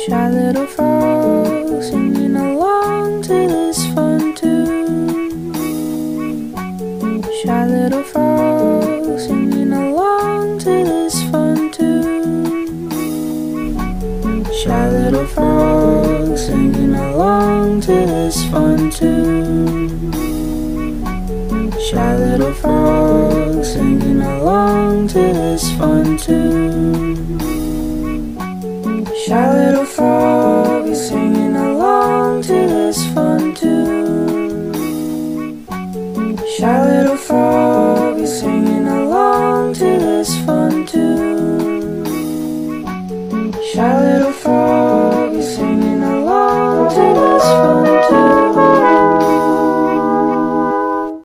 Shy little frog singing along to this fun tune. Shy little frog singing along to this fun tune. Shy little frog singing along to this fun tune. Shy little frog singing along to this fun tune. Shy little frog